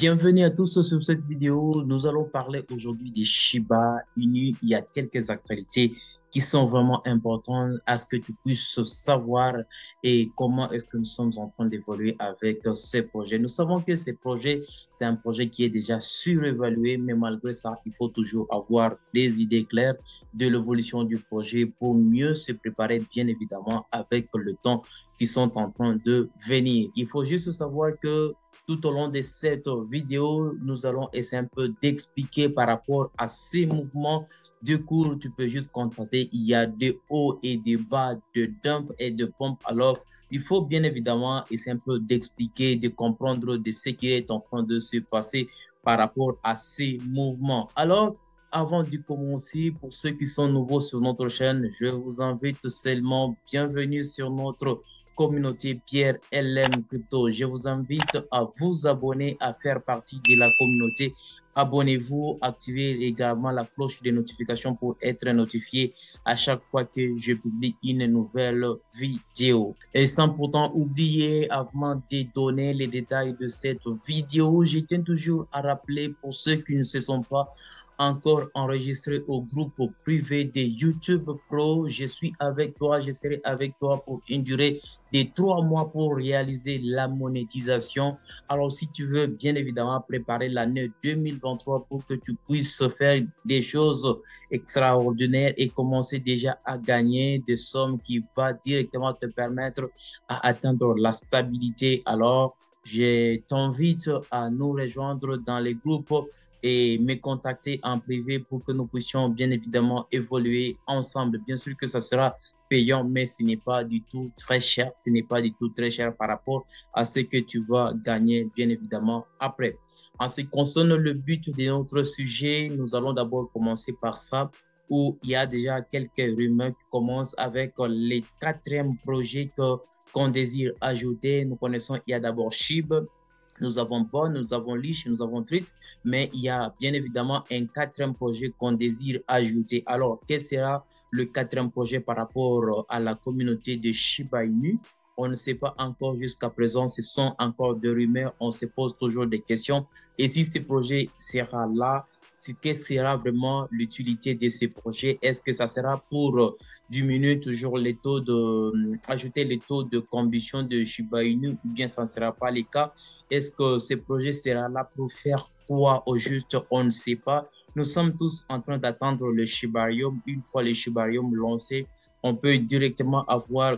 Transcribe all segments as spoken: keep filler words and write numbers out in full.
Bienvenue à tous sur cette vidéo. Nous allons parler aujourd'hui des Shiba Inu. Il y a quelques actualités qui sont vraiment importantes à ce que tu puisses savoir et comment est-ce que nous sommes en train d'évoluer avec ces projets. Nous savons que ces projets, c'est un projet qui est déjà surévalué, mais malgré ça, il faut toujours avoir des idées claires de l'évolution du projet pour mieux se préparer, bien évidemment, avec le temps qui sont en train de venir. Il faut juste savoir que tout au long de cette vidéo, nous allons essayer un peu d'expliquer par rapport à ces mouvements de cours. Tu peux juste constater, il y a des hauts et des bas, de dump et de pompe. Alors, il faut bien évidemment essayer un peu d'expliquer, de comprendre de ce qui est en train de se passer par rapport à ces mouvements. Alors, avant de commencer, pour ceux qui sont nouveaux sur notre chaîne, je vous invite seulement bienvenue sur notre communauté Pierre L M Crypto. Je vous invite à vous abonner, à faire partie de la communauté. Abonnez-vous, activez également la cloche de notification pour être notifié à chaque fois que je publie une nouvelle vidéo. Et sans pourtant oublier, avant de donner les détails de cette vidéo, je tiens toujours à rappeler pour ceux qui ne se sont pas encore enregistré au groupe privé de YouTube Pro. Je suis avec toi, je serai avec toi pour une durée de trois mois pour réaliser la monétisation. Alors, si tu veux bien évidemment préparer l'année deux mille vingt-trois pour que tu puisses faire des choses extraordinaires et commencer déjà à gagner des sommes qui vont directement te permettre à atteindre la stabilité, alors je t'invite à nous rejoindre dans les groupes et me contacter en privé pour que nous puissions bien évidemment évoluer ensemble. Bien sûr que ça sera payant, mais ce n'est pas du tout très cher. Ce n'est pas du tout très cher par rapport à ce que tu vas gagner bien évidemment après. En ce qui concerne le but de notre sujet, nous allons d'abord commencer par ça, où il y a déjà quelques rumeurs qui commencent avec les quatrièmes projets que qu'on désire ajouter. Nous connaissons, il y a d'abord SHIB, nous avons Bon, nous avons Leash, nous avons Treat, mais il y a bien évidemment un quatrième projet qu'on désire ajouter. Alors, quel sera le quatrième projet par rapport à la communauté de Shiba Inu? On ne sait pas encore jusqu'à présent, ce sont encore des rumeurs, on se pose toujours des questions. Et si ce projet sera là, quelle sera vraiment l'utilité de ce projet? Est-ce que ça sera pour diminuer toujours les taux de, ajouter les taux de combustion de Shiba Inu, ou bien ça ne sera pas le cas? Est-ce que ce projet sera là pour faire quoi au juste? On ne sait pas. Nous sommes tous en train d'attendre le Shibarium. Une fois le Shibarium lancé, on peut directement avoir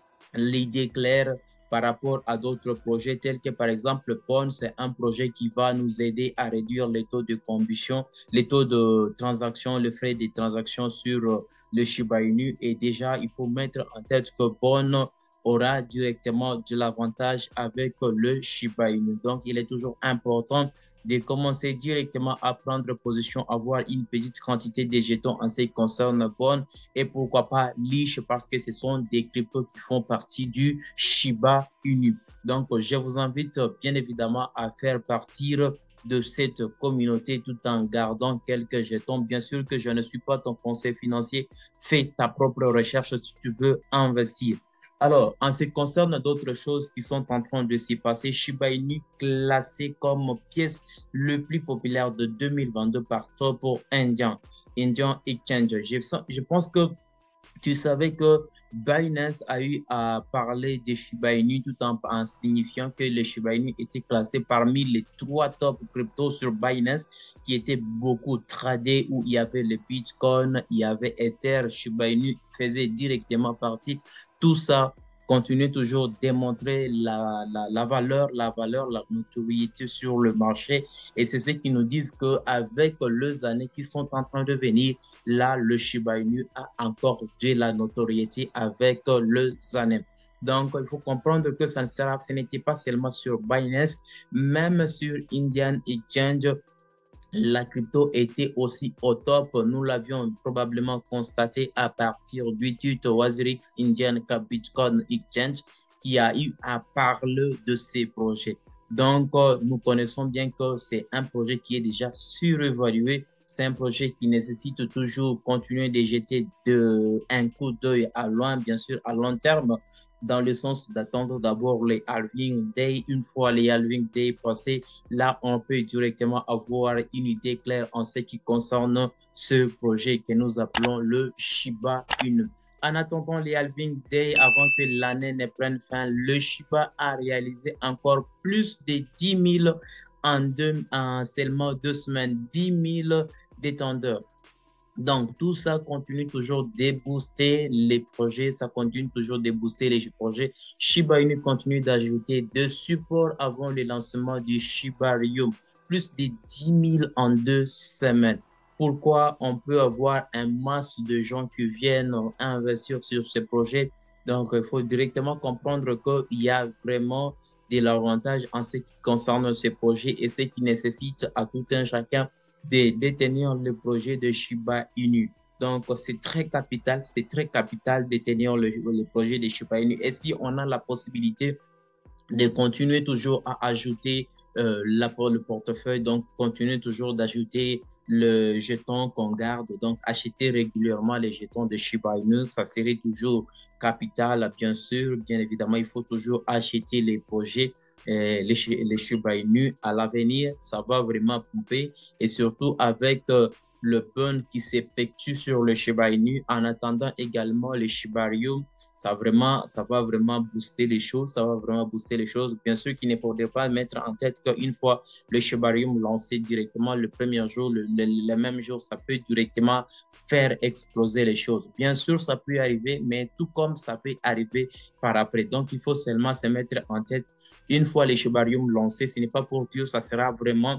l'idée claire par rapport à d'autres projets tels que par exemple Pond, c'est un projet qui va nous aider à réduire les taux de combustion, les taux de transaction, le frais de transaction sur le Shiba Inu. Et déjà, il faut mettre en tête que Pond aura directement de l'avantage avec le Shiba Inu. Donc, il est toujours important de commencer directement à prendre position, avoir une petite quantité de jetons en ce qui concerne Bon et pourquoi pas Leash parce que ce sont des cryptos qui font partie du Shiba Inu. Donc, je vous invite bien évidemment à faire partir de cette communauté tout en gardant quelques jetons. Bien sûr que je ne suis pas ton conseil financier. Fais ta propre recherche si tu veux investir. Alors, en ce qui concerne d'autres choses qui sont en train de s'y passer, Shiba Inu classé comme pièce le plus populaire de deux mille vingt-deux par Top Indian, Indian Exchange. Je, je pense que tu savais que Binance a eu à parler de Shiba Inu tout en, en signifiant que le Shiba Inu était classé parmi les trois top cryptos sur Binance qui étaient beaucoup tradés, où il y avait le Bitcoin, il y avait Ether, Shiba Inu faisait directement partie. Tout ça continue toujours de démontrer la, la, la valeur, la valeur, la notoriété sur le marché. Et c'est ce qui nous disent qu'avec les années qui sont en train de venir, là, le Shiba Inu a encore de la notoriété avec les années. Donc, il faut comprendre que ça ne sera, ce n'était pas seulement sur Binance, même sur Indian Exchange, la crypto était aussi au top. Nous l'avions probablement constaté à partir du tweet Wazirix Indian Bitcoin Exchange qui a eu à parler de ces projets. Donc, euh, nous connaissons bien que c'est un projet qui est déjà surévalué. C'est un projet qui nécessite toujours continuer de jeter de, un coup d'œil à loin, bien sûr, à long terme, dans le sens d'attendre d'abord les halving day. Une fois les halving day passés, là, on peut directement avoir une idée claire en ce qui concerne ce projet que nous appelons le Shiba Inu. En attendant les halving day, avant que l'année ne prenne fin, le Shiba a réalisé encore plus de dix mille en, deux, en seulement deux semaines, dix mille détendeurs. Donc, tout ça continue toujours de booster les projets, ça continue toujours de booster les projets. Shiba Inu continue d'ajouter des supports avant le lancement du Shibarium, plus de dix mille en deux semaines. Pourquoi on peut avoir un masse de gens qui viennent investir sur ce projet? Donc, il faut directement comprendre qu'il y a vraiment de l'avantage en ce qui concerne ce projet et ce qui nécessite à tout un chacun de détenir le projet de Shiba Inu. Donc, c'est très capital, c'est très capital de détenir le, le projet de Shiba Inu. Et si on a la possibilité de continuer toujours à ajouter euh, l'apport, le portefeuille, donc continuer toujours d'ajouter le jeton qu'on garde, donc acheter régulièrement les jetons de Shiba Inu, ça serait toujours capital, bien sûr. Bien évidemment, il faut toujours acheter les projets, euh, les, les Shiba Inu. À l'avenir, ça va vraiment pomper et surtout avec euh, le burn qui s'effectue sur le Shiba Inu, en attendant également le Shibarium, ça, vraiment, ça va vraiment booster les choses, ça va vraiment booster les choses. Bien sûr qu'il ne faudrait pas mettre en tête qu'une fois le Shibarium lancé directement le premier jour, le, le, le même jour, ça peut directement faire exploser les choses. Bien sûr, ça peut arriver, mais tout comme ça peut arriver par après. Donc, il faut seulement se mettre en tête, une fois le Shibarium lancé, ce n'est pas pour que ça sera vraiment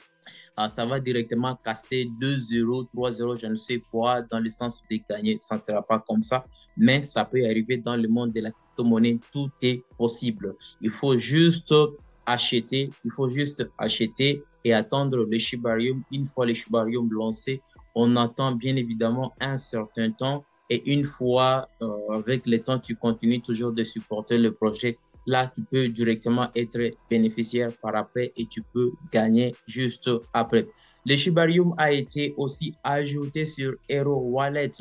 ah, ça va directement casser deux zéro, trois zéro, je ne sais quoi, dans le sens de gagner. Ça ne sera pas comme ça, mais ça peut arriver dans le monde de la crypto-monnaie. Tout est possible. Il faut juste acheter, il faut juste acheter et attendre le Shibarium. Une fois le Shibarium lancé, on attend bien évidemment un certain temps. Et une fois, euh, avec le temps, tu continues toujours de supporter le projet. Là, tu peux directement être bénéficiaire par après et tu peux gagner juste après. Le Shibarium a été aussi ajouté sur Hero Wallet.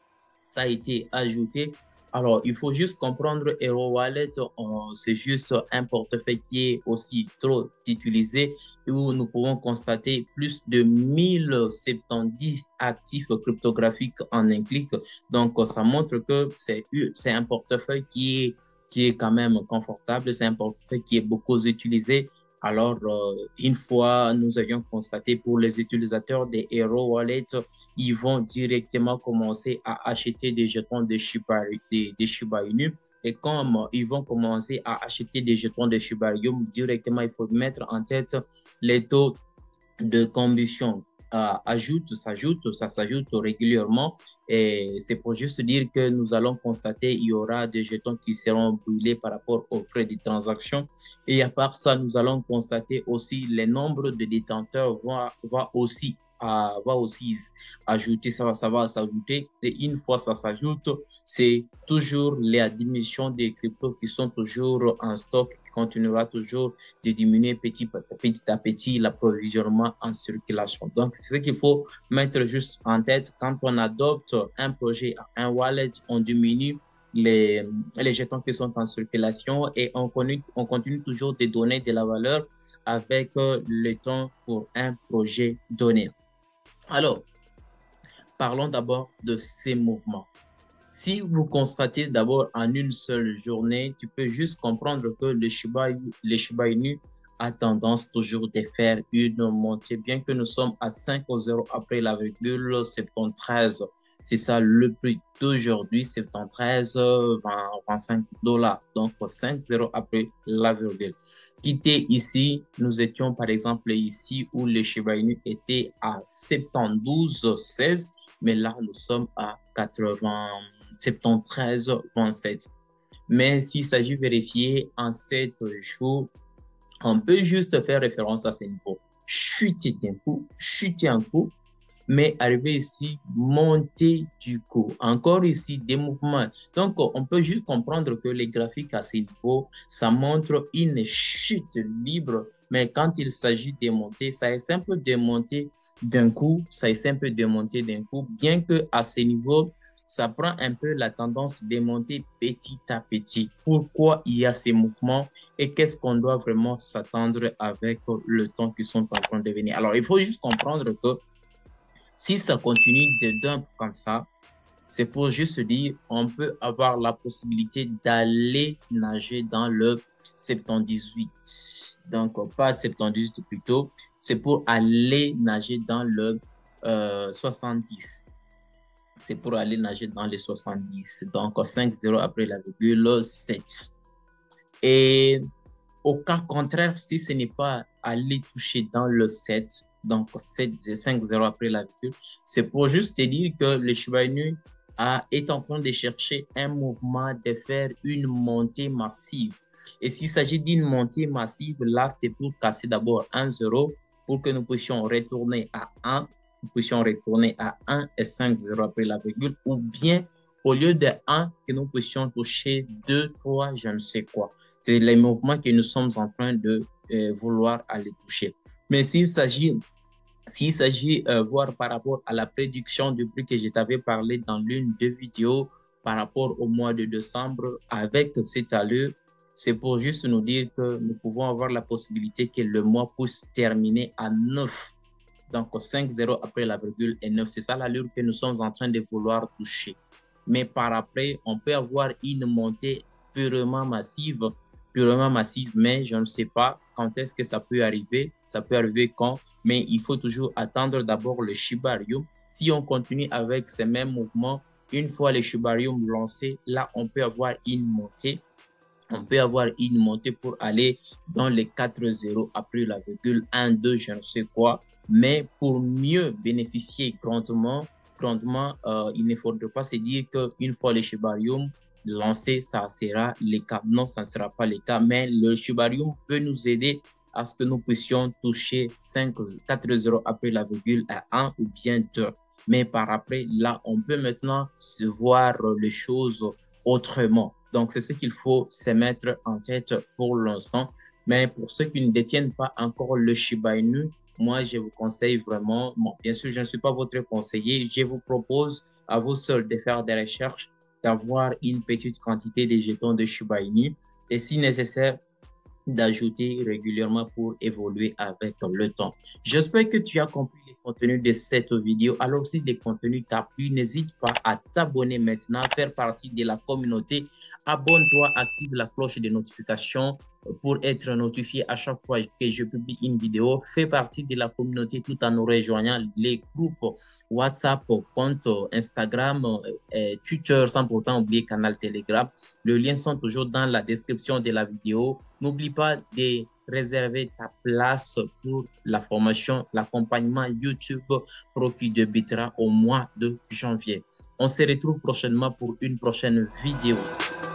Ça a été ajouté. Alors, il faut juste comprendre Hero Wallet, c'est juste un portefeuille qui est aussi trop utilisé où nous pouvons constater plus de mille soixante-dix actifs cryptographiques en un clic. Donc, ça montre que c'est un portefeuille qui est qui est quand même confortable, c'est un portefeuille qui est beaucoup utilisé. Alors, euh, une fois, nous avions constaté pour les utilisateurs des Hero Wallet, ils vont directement commencer à acheter des jetons de Shiba, de, de Shiba Inu. Et comme ils vont commencer à acheter des jetons de Shibarium, directement, il faut mettre en tête les taux de combustion. Euh, ajoute, s'ajoute, ça s'ajoute régulièrement. Et c'est pour juste dire que nous allons constater qu'il y aura des jetons qui seront brûlés par rapport aux frais de transaction. Et à part ça, nous allons constater aussi le nombre de détenteurs va, va aussi à, va aussi ajouter, ça va, ça va s'ajouter. Et une fois ça s'ajoute, c'est toujours la diminution des cryptos qui sont toujours en stock, qui continuera toujours de diminuer petit, petit à petit l'approvisionnement en circulation. Donc, c'est ce qu'il faut mettre juste en tête. Quand on adopte un projet, un wallet, on diminue les, les jetons qui sont en circulation et on continue, on continue toujours de donner de la valeur avec le temps pour un projet donné. Alors, parlons d'abord de ces mouvements. Si vous constatez d'abord en une seule journée, tu peux juste comprendre que le Shiba, le Shiba Inu a tendance toujours de faire une montée, bien que nous sommes à cinq zéro après la virgule soixante-treize. C'est ça le prix d'aujourd'hui, soixante-treize, vingt, vingt-cinq dollars. Donc, cinq zéro après la virgule. Quitté ici, nous étions par exemple ici où le Shiba Inu était à soixante-douze seize, mais là, nous sommes à quatre-vingts, soixante-treize vingt-sept. Mais s'il s'agit de vérifier en sept jours, on peut juste faire référence à ces niveaux. Chuter d'un coup, chuter un coup, mais arriver ici, monter du coup. Encore ici, des mouvements. Donc, on peut juste comprendre que les graphiques à ces niveaux, ça montre une chute libre, mais quand il s'agit de monter, ça est simple de monter d'un coup, ça est simple de monter d'un coup, bien que à ces niveaux, ça prend un peu la tendance de monter petit à petit. Pourquoi il y a ces mouvements et qu'est-ce qu'on doit vraiment s'attendre avec le temps qui sont en train de venir. Alors, il faut juste comprendre que si ça continue de dump comme ça, c'est pour juste dire, on peut avoir la possibilité d'aller nager dans le soixante-dix-huit. Donc, pas soixante-dix-huit plutôt, c'est pour aller nager dans le euh, soixante-dix. C'est pour aller nager dans les soixante-dix. Donc, cinq zéro après la virgule sept. Et au cas contraire, si ce n'est pas aller toucher dans le sept, donc sept, cinq zéro après la virgule, c'est pour juste te dire que le Shiba Inu a, est en train de chercher un mouvement de faire une montée massive. Et s'il s'agit d'une montée massive, là, c'est pour casser d'abord un zéro pour que nous puissions retourner à un, nous puissions retourner à un et cinq zéro après la virgule, ou bien au lieu de un, que nous puissions toucher deux, trois, je ne sais quoi. C'est les mouvements que nous sommes en train de euh, vouloir aller toucher. Mais s'il s'agit S'il s'agit, euh, voir par rapport à la prédiction du prix que je t'avais parlé dans l'une des vidéos par rapport au mois de décembre avec cette allure, c'est pour juste nous dire que nous pouvons avoir la possibilité que le mois puisse terminer à neuf. Donc, cinq zéro après la virgule et neuf. C'est ça l'allure que nous sommes en train de vouloir toucher. Mais par après, on peut avoir une montée purement massive purement massive, mais je ne sais pas quand est-ce que ça peut arriver. Ça peut arriver quand, mais il faut toujours attendre d'abord le Shibarium. Si on continue avec ces mêmes mouvements, une fois le Shibarium lancé, là, on peut avoir une montée. On peut avoir une montée pour aller dans les quatre zéro après la virgule un, deux, je ne sais quoi. Mais pour mieux bénéficier grandement, grandement euh, il ne faudrait pas se dire qu'une fois le Shibarium lancé, ça sera le cas. Non, ça ne sera pas le cas, mais le Shibarium peut nous aider à ce que nous puissions toucher cinq, quatre zéro après la virgule à un ou bien deux. Mais par après, là, on peut maintenant se voir les choses autrement. Donc, c'est ce qu'il faut se mettre en tête pour l'instant. Mais pour ceux qui ne détiennent pas encore le Shiba Inu, moi, je vous conseille vraiment, bon, bien sûr, je ne suis pas votre conseiller, je vous propose à vous seul de faire des recherches, d'avoir une petite quantité de jetons de Shiba Inu et si nécessaire, d'ajouter régulièrement pour évoluer avec le temps. J'espère que tu as compris les contenus de cette vidéo. Alors, si les contenus t'ont plu, n'hésite pas à t'abonner maintenant, faire partie de la communauté. Abonne-toi, active la cloche de notification pour être notifié à chaque fois que je publie une vidéo. Fais partie de la communauté tout en nous rejoignant les groupes WhatsApp, compte Instagram, et Twitter, sans pourtant oublier canal Telegram. Les liens sont toujours dans la description de la vidéo. N'oublie pas de réserver ta place pour la formation, l'accompagnement YouTube Pro qui débutera au mois de janvier. On se retrouve prochainement pour une prochaine vidéo.